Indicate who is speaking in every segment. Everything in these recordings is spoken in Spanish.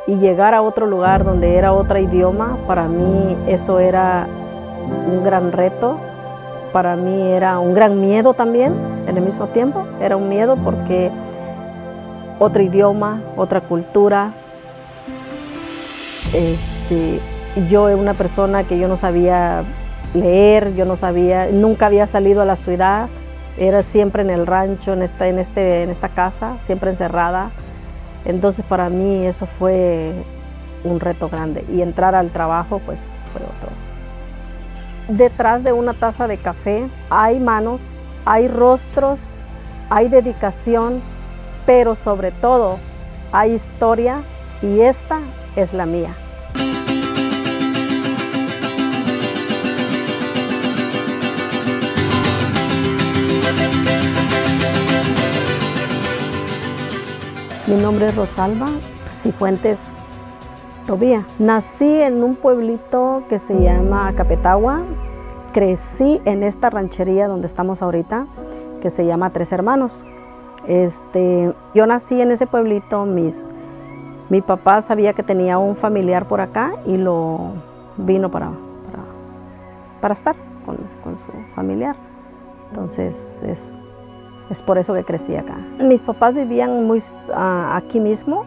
Speaker 1: y llegar a otro lugar donde era otro idioma, para mí eso era un gran reto. Para mí era un gran miedo también, en el mismo tiempo. Era un miedo porque otro idioma, otra cultura. Yo era una persona que yo no sabía leer, nunca había salido a la ciudad. Era siempre en el rancho, en esta casa, siempre encerrada. Entonces para mí eso fue un reto grande. Y entrar al trabajo pues fue otro. Detrás de una taza de café hay manos, hay rostros, hay dedicación, pero sobre todo hay historia y esta es la mía. Mi nombre es Rosalba Cifuentes Tobía. Nací en un pueblito que se llama Acapetagua. Crecí en esta ranchería donde estamos ahorita, que se llama Tres Hermanos. Yo nací en ese pueblito. Mi papá sabía que tenía un familiar por acá y lo vino para estar con su familiar. Entonces es por eso que crecí acá. Mis papás vivían aquí mismo.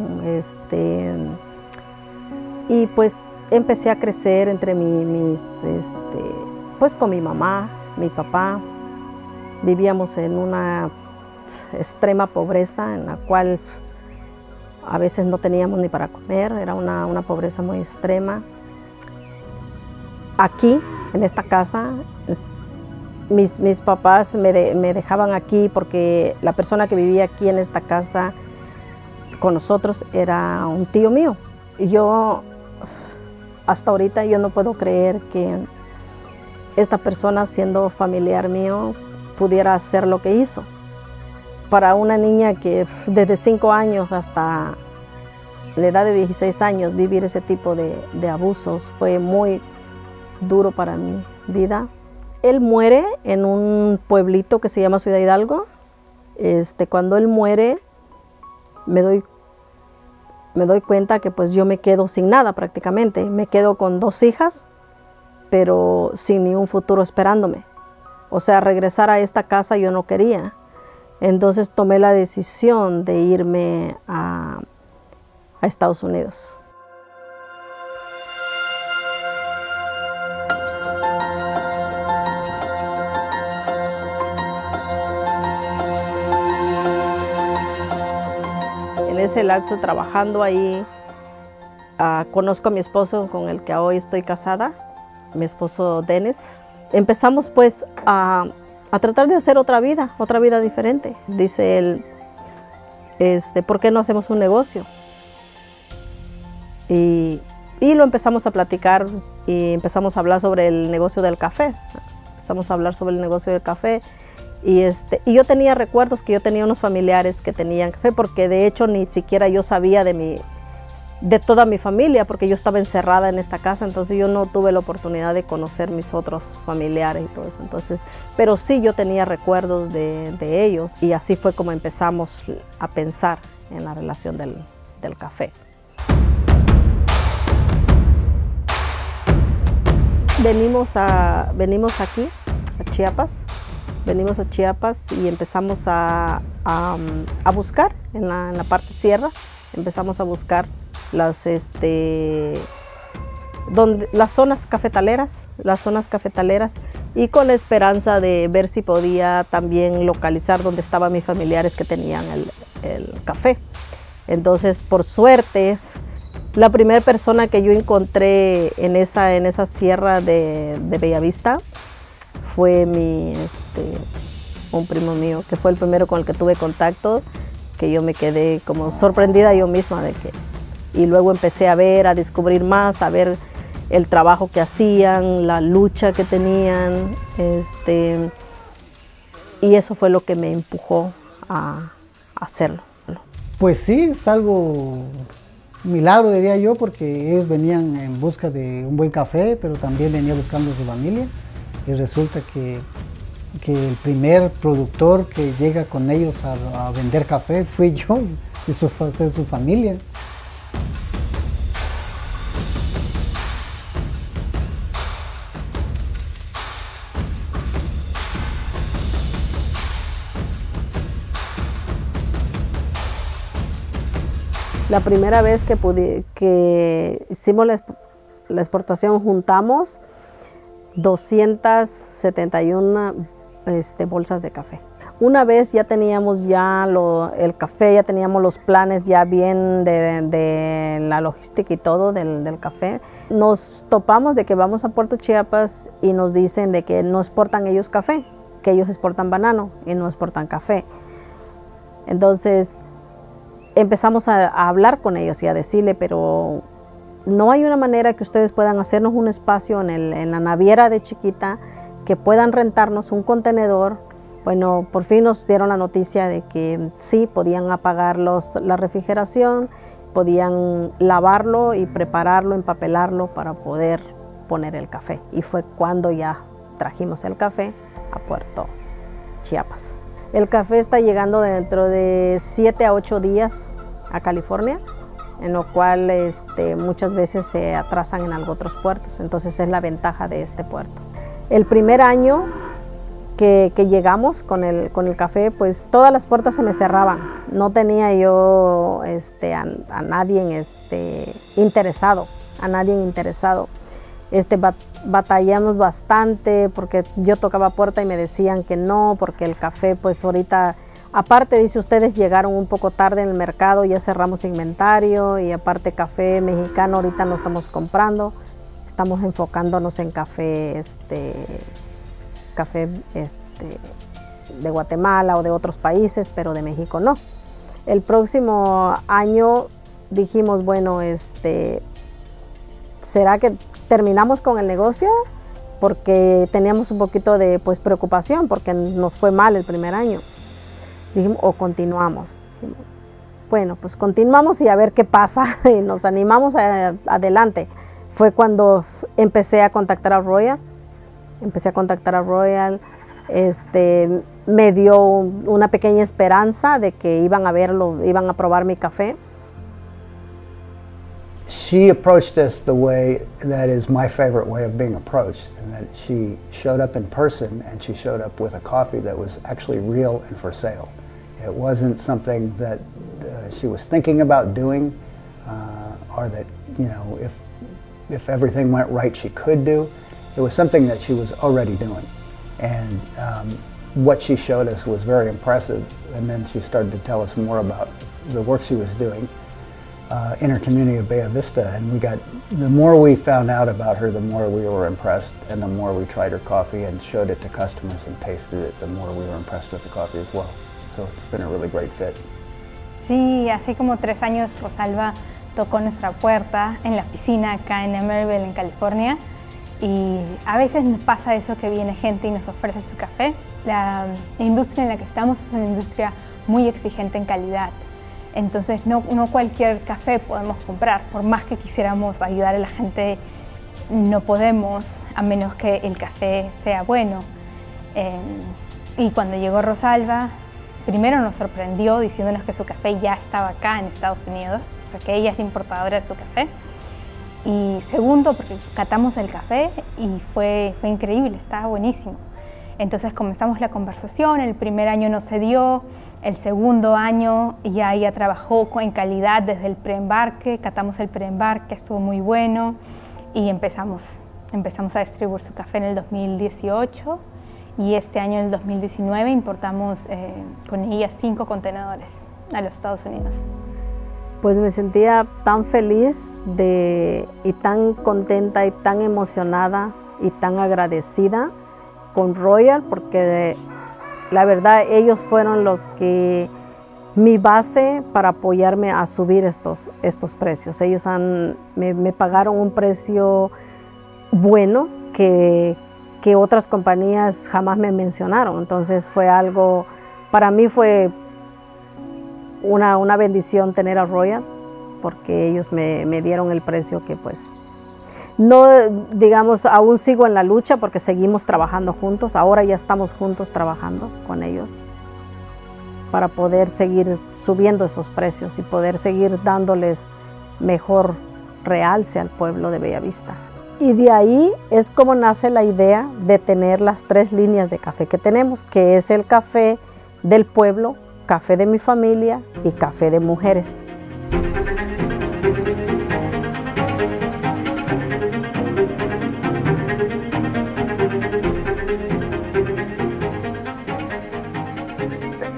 Speaker 1: Y pues empecé a crecer entre pues con mi mamá, mi papá. Vivíamos en una extrema pobreza en la cual a veces no teníamos ni para comer, era una pobreza muy extrema. Aquí, en esta casa, mis papás me dejaban aquí porque la persona que vivía aquí en esta casa con nosotros era un tío mío. Y yo, hasta ahorita, yo no puedo creer que esta persona, siendo familiar mío, pudiera hacer lo que hizo. Para una niña que desde 5 años hasta la edad de 16 años vivir ese tipo de abusos fue muy duro para mi vida. Él muere en un pueblito que se llama Ciudad Hidalgo. Cuando él muere, me doy cuenta que pues yo me quedo sin nada prácticamente. Me quedo con 2 hijas, pero sin ni un futuro esperándome. O sea, regresar a esta casa yo no quería. Entonces tomé la decisión de irme a Estados Unidos. En ese lapso trabajando ahí, conozco a mi esposo con el que hoy estoy casada, mi esposo Dennis. Empezamos pues a tratar de hacer otra vida diferente. Dice él, ¿por qué no hacemos un negocio? Y lo empezamos a platicar y empezamos a hablar sobre el negocio del café. Empezamos a hablar sobre el negocio del café. Y yo tenía recuerdos que yo tenía unos familiares que tenían café, porque de hecho ni siquiera yo sabía de toda mi familia, porque yo estaba encerrada en esta casa, entonces yo no tuve la oportunidad de conocer mis otros familiares y todo eso. Entonces, pero sí yo tenía recuerdos de ellos, y así fue como empezamos a pensar en la relación del café. Venimos aquí, a Chiapas. Venimos a Chiapas y empezamos a buscar en la parte sierra. Empezamos a buscar las zonas cafetaleras, y con la esperanza de ver si podía también localizar dónde estaban mis familiares que tenían el café. Entonces, por suerte, la primera persona que yo encontré en esa sierra de Bellavista fue un primo mío, que fue el primero con el que tuve contacto, que yo me quedé como sorprendida yo misma y luego empecé a descubrir más, a ver el trabajo que hacían, la lucha que tenían, y eso fue lo que me empujó a hacerlo.
Speaker 2: Pues sí, es algo milagro, diría yo, porque ellos venían en busca de un buen café, pero también venían buscando a su familia, y resulta que el primer productor que llega con ellos a vender café fui yo, y eso fue su familia.
Speaker 1: La primera vez que hicimos la exportación juntamos 271 bolsas de café. Una vez ya teníamos el café, ya teníamos los planes ya bien de la logística y todo del café. Nos topamos de que vamos a Puerto Chiapas y nos dicen de que no exportan ellos café, que ellos exportan banano y no exportan café. Entonces empezamos a hablar con ellos y a decirle, pero no hay una manera que ustedes puedan hacernos un espacio en la naviera de Chiquita, que puedan rentarnos un contenedor. Bueno, por fin nos dieron la noticia de que sí, podían apagar la refrigeración, podían lavarlo y prepararlo, empapelarlo para poder poner el café. Y fue cuando ya trajimos el café a Puerto Chiapas. El café está llegando dentro de 7 a 8 días a California, en lo cual muchas veces se atrasan en otros puertos, entonces es la ventaja de este puerto. El primer año que llegamos con el café, pues todas las puertas se me cerraban, no tenía yo a nadie interesado, batallamos bastante porque yo tocaba puerta y me decían que no, porque el café pues ahorita, aparte dice, ustedes llegaron un poco tarde en el mercado, ya cerramos inventario, y aparte café mexicano ahorita no estamos comprando, estamos enfocándonos en café de Guatemala o de otros países, pero de México no. El próximo año dijimos, bueno, ¿será que terminamos con el negocio? Porque teníamos un poquito de preocupación porque nos fue mal el primer año. Dijimos, o continuamos. Bueno, pues continuamos y a ver qué pasa, y nos animamos adelante. Fue cuando empecé a contactar a Royal. Me dio una pequeña esperanza de que iban a probar mi café.
Speaker 3: She approached us the way that is my favorite way of being approached, and that she showed up in person, and she showed up with a coffee that was actually real and for sale. It wasn't something that she was thinking about doing, or that, you know, if everything went right she could do. It was something that she was already doing, and what she showed us was very impressive. And then she started to tell us more about the work she was doing in her community of Bella Vista, and the more we found out about her, the more we were impressed, and the more we tried her coffee and showed it to customers and tasted it, the more we were impressed with the coffee as well. So it's been a really great fit.
Speaker 4: Sí, así como 3 años Rosalba tocó nuestra puerta en la piscina acá en Emeryville, en California, y a veces nos pasa eso, que viene gente y nos ofrece su café. La industria en la que estamos es una industria muy exigente en calidad. Entonces no cualquier café podemos comprar, por más que quisiéramos ayudar a la gente, no podemos, a menos que el café sea bueno. Y cuando llegó Rosalba, primero nos sorprendió diciéndonos que su café ya estaba acá en Estados Unidos, o sea que ella es la importadora de su café. Y segundo, porque catamos el café y fue increíble, estaba buenísimo. Entonces comenzamos la conversación, el primer año no se dio, el segundo año ya ella trabajó en calidad desde el preembarque, catamos el preembarque, estuvo muy bueno, y empezamos a distribuir su café en el 2018, y este año, en el 2019, importamos con ella 5 contenedores a los Estados Unidos.
Speaker 1: Pues me sentía tan feliz y tan contenta y tan emocionada y tan agradecida con Royal, porque la verdad ellos fueron mi base para apoyarme a subir estos precios. Ellos me pagaron un precio bueno que otras compañías jamás me mencionaron. Entonces fue algo, para mí fue una bendición tener a Royal, porque ellos me dieron el precio que pues no, digamos, aún sigo en la lucha porque seguimos trabajando juntos. Ahora ya estamos juntos trabajando con ellos para poder seguir subiendo esos precios y poder seguir dándoles mejor realce al pueblo de Bella Vista. Y de ahí es como nace la idea de tener las 3 líneas de café que tenemos, que es el café del pueblo, café de mi familia y café de mujeres.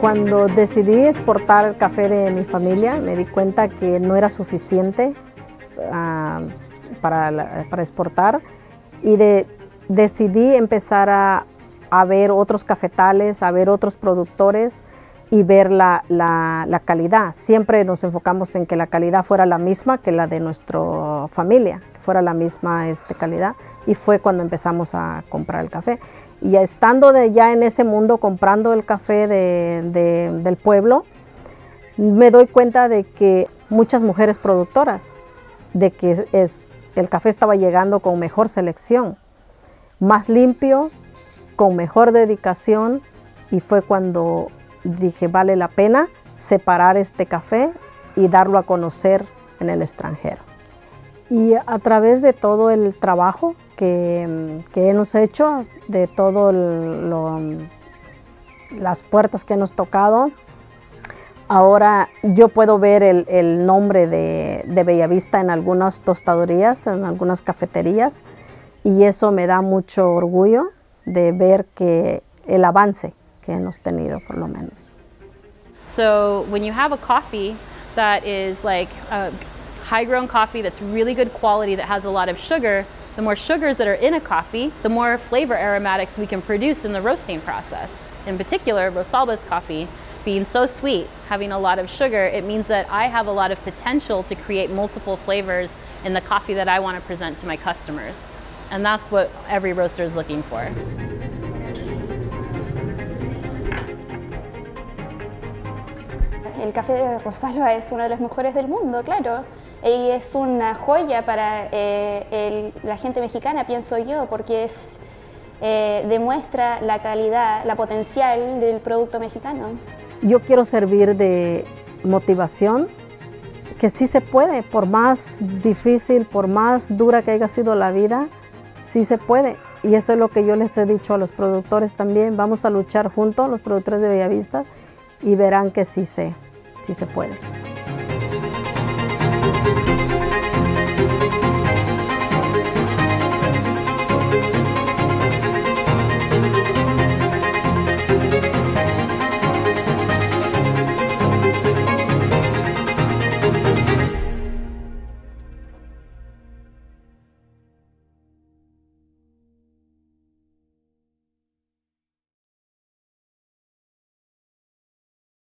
Speaker 1: Cuando decidí exportar el café de mi familia, me di cuenta que no era suficiente para exportar y decidí empezar a ver otros cafetales, a ver otros productores y ver la calidad. Siempre nos enfocamos en que la calidad fuera la misma que la de nuestra familia, que fuera la misma calidad, y fue cuando empezamos a comprar el café. Y estando ya en ese mundo comprando el café del pueblo, me doy cuenta de que muchas mujeres productoras, de que el café estaba llegando con mejor selección, más limpio, con mejor dedicación, y fue cuando dije vale la pena separar este café y darlo a conocer en el extranjero. Y a través de todo el trabajo que hemos hecho, de todas las puertas que hemos tocado, ahora yo puedo ver el nombre de Bellavista en algunas tostadorías, en algunas cafeterías, y eso me da mucho orgullo de ver que el avance que hemos tenido, por lo menos.
Speaker 5: So when you have a coffee that is like a high-grown coffee that's really good quality, that has a lot of sugar, the more sugars that are in a coffee, the more flavor aromatics we can produce in the roasting process. In particular, Rosalba's coffee, being so sweet, having a lot of sugar, it means that I have a lot of potential to create multiple flavors in the coffee that I want to present to my customers. And that's what every roaster is looking for.
Speaker 6: El café de Rosalba es uno de los mejores del mundo, claro, y es una joya para la gente mexicana, pienso yo, porque demuestra la calidad, la potencial del producto mexicano.
Speaker 1: Yo quiero servir de motivación, que sí se puede, por más difícil, por más dura que haya sido la vida, sí se puede. Y eso es lo que yo les he dicho a los productores también. Vamos a luchar juntos, los productores de Bellavista, y verán que sí se puede.